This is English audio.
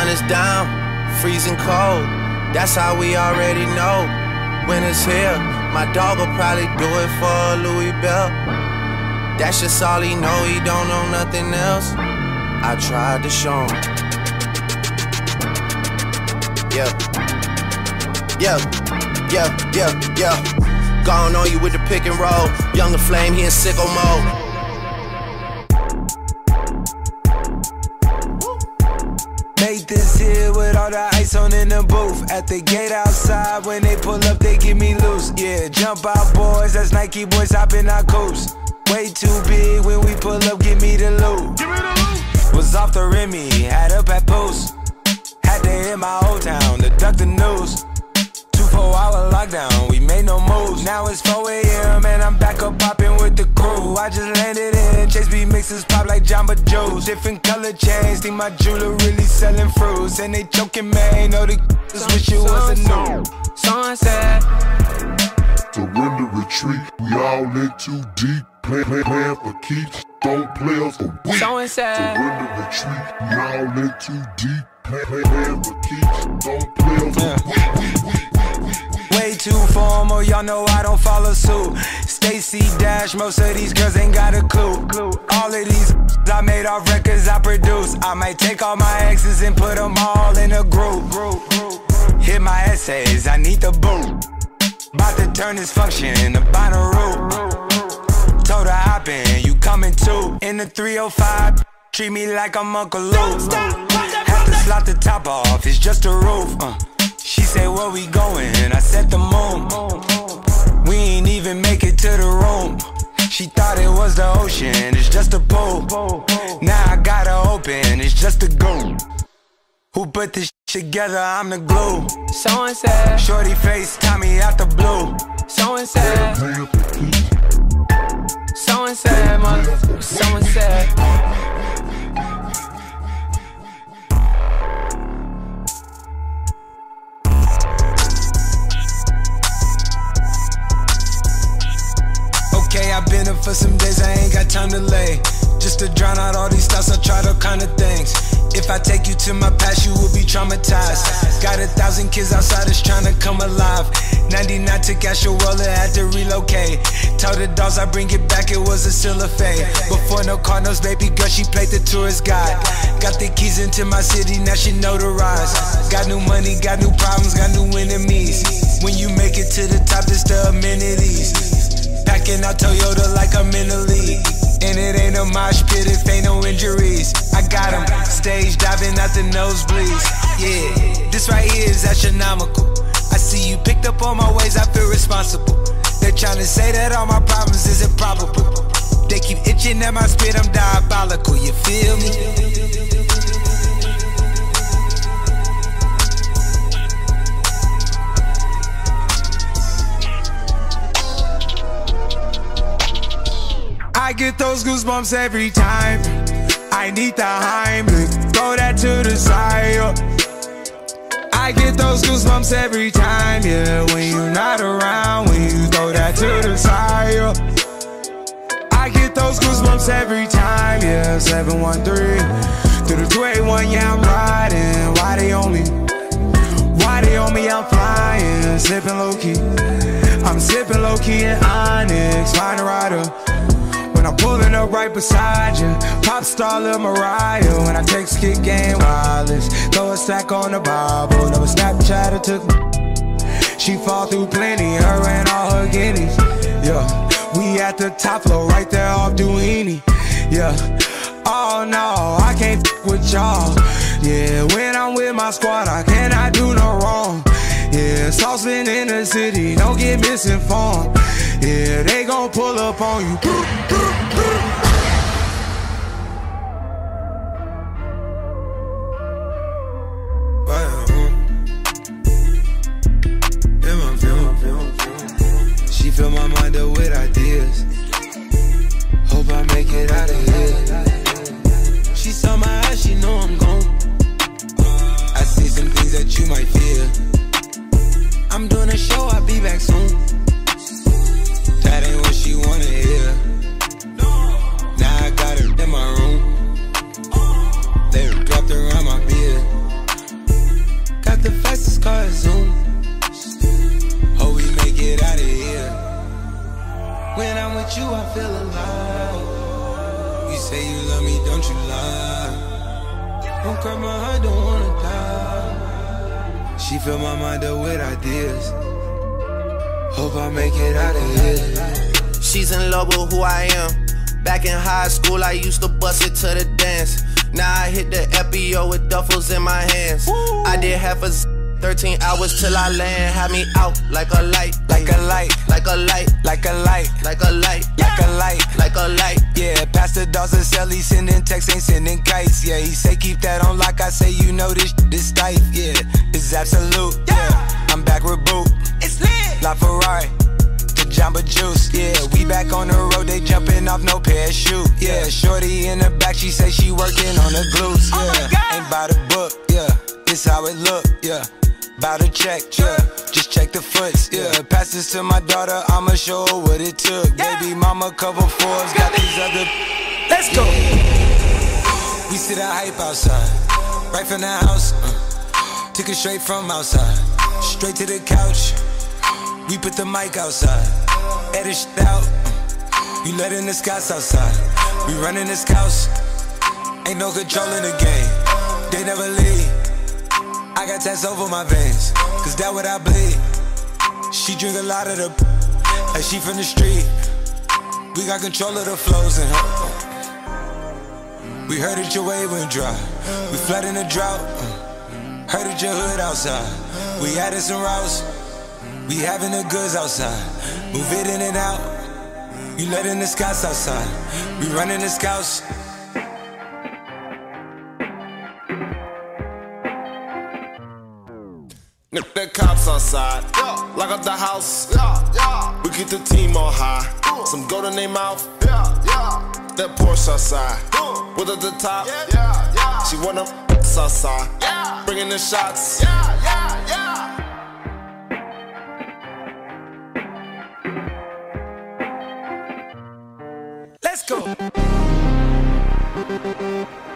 sun is down, freezing cold. That's how we already know when it's here. My dog will probably do it for Louis Bell. That's just all he know, he don't know nothing else. I tried to show him. Yeah. Gone on you with the pick and roll. Younger Flame, he in sicko mode. Make this here with all the ice on in the booth. At the gate outside, when they pull up, they get me loose. Yeah, jump out boys, that's Nike boys hopping our coast. Way too big when we pull up, give me the loot. Was off the Remy, had up at post. Had to hit my old town to duck the news. 2-4-hour lockdown, we made no moves. Now it's 4 AM and I'm back up popping with the crew. I just landed in, Chase B mixes pop like Jamba Juice. Different color chains, think my jeweler really selling fruits. And they choking, man, know the just wish it was a new. Sunset. Surrender, retreat, we all in too deep. Plan for keeps, don't play us for weeks. Surrender, retreat, we all in too deep. Plan for keeps, don't play us for weeks. Way too formal, y'all know I don't follow suit. Stacy Dash, most of these girls ain't got a clue. All of these I made off records I produce. I might take all my exes and put them all in a group. Hit my essays, I need the boot. About to turn this function into binary. Told her hop in, you coming too. In the 305, treat me like I'm Uncle Luke. Have to slot the top off, it's just a roof. She said, where we going? I said the moon. We ain't even make it to the room. She thought it was the ocean, it's just a pool. Now I gotta open, it's just a go. Who put this together? I'm the glue. Someone said, shorty face, Tommy out the blue. Someone said, someone said, mother, someone said. Okay, I've been up for some days, I ain't got time to lay. Just to drown out all these thoughts, I tried all kind of things. If I take you to my past, you will be traumatized. Got 1,000 kids outside that's trying to come alive. 99 took Astroworld, had to relocate. Told the dolls I bring it back, it was a still a fade. Before no Cardinals, baby girl, she played the tourist guide. Got the keys into my city, now she notarized. Got new money, got new problems, got new enemies. When you make it to the top, it's the amenities. Packing out Toyota like I'm in the league. And it ain't a mosh pit if ain't no injuries. I got them stage diving out the nosebleeds. Yeah, this right here is astronomical. I see you picked up on my ways, I feel responsible. They're trying to say that all my problems is improbable. They keep itching at my spit, I'm diabolical, you feel me? I get those goosebumps every time. I need the Heimlich, throw that to the side. I get those goosebumps every time, yeah. When you're not around, when you throw that to the side. I get those goosebumps every time, yeah. 713 through the 281, yeah, I'm riding. Why they on me? Why they on me? I'm flying, sipping low key. I'm sipping low key in Onyx, find a rider. When I'm pulling up right beside you, pop star Lil Mariah. When I text kick game wireless, throw a stack on the Bible. Never Snapchat or took me. She fall through plenty, her and all her guineas. Yeah, we at the top floor, right there off Duini. Yeah, oh no, I can't with y'all. Yeah, when I'm with my squad, I cannot do no wrong. Yeah, saucepan in the city, don't get misinformed. Yeah, they gon' pull up on you. She fill my mind up with ideas. Hope I make it out of here. She saw my eyes, she know I'm gone. I see some things that you might fear. I'm doing a show, I'll be back soon. That ain't what she wanna hear. Now I got her in my room. They wrapped around my beard. When I'm with you, I feel alive. You say you love me, don't you lie? Don't cry my heart, don't wanna die. She fill my mind up with ideas. Hope I make it out of here. She's in love with who I am. Back in high school, I used to bust it to the dance. Now I hit the FBO with duffels in my hands. Woo. I did half a 13 hours till I land. Had me out like a light. Like a light. Like a light. Like a light. Like a light. Like a light. Like a light. Yeah, Pastor Dawson sell, he sending texts, ain't sending kites. Yeah, he say keep that on lock. I say you know this tight. Yeah, it's absolute. Yeah, I'm back with Boot. It's lit. La Ferrari. Jamba Juice, yeah, we back on the road, they jumping off no parachute, yeah, shorty in the back, she say she working on the glutes, yeah, ain't by the book, yeah, it's how it look, yeah, bout to check, yeah, just check the foots, yeah, pass this to my daughter, I'ma show her what it took, baby mama cover Forbes, got these other, let's go, we see the hype outside, right from the house, took it straight from outside, straight to the couch. We put the mic outside, edit shit out. You letting the scouts outside. We running the scouts. Ain't no control in the game. They never leave. I got tats over my veins, cause that what I bleed. She drink a lot of the like she from the street. We got control of the flows in her. We heard that your wave went dry. We flooding the drought. Heard that your hood outside. We added some routes. We having the goods outside, move it in and out. You letting the scouts outside, we running the scouts. The cops outside, lock up the house. We keep the team on high. Some gold in their mouth. That Porsche outside, with at the top. She want them outside, bringing the shots. Let's go.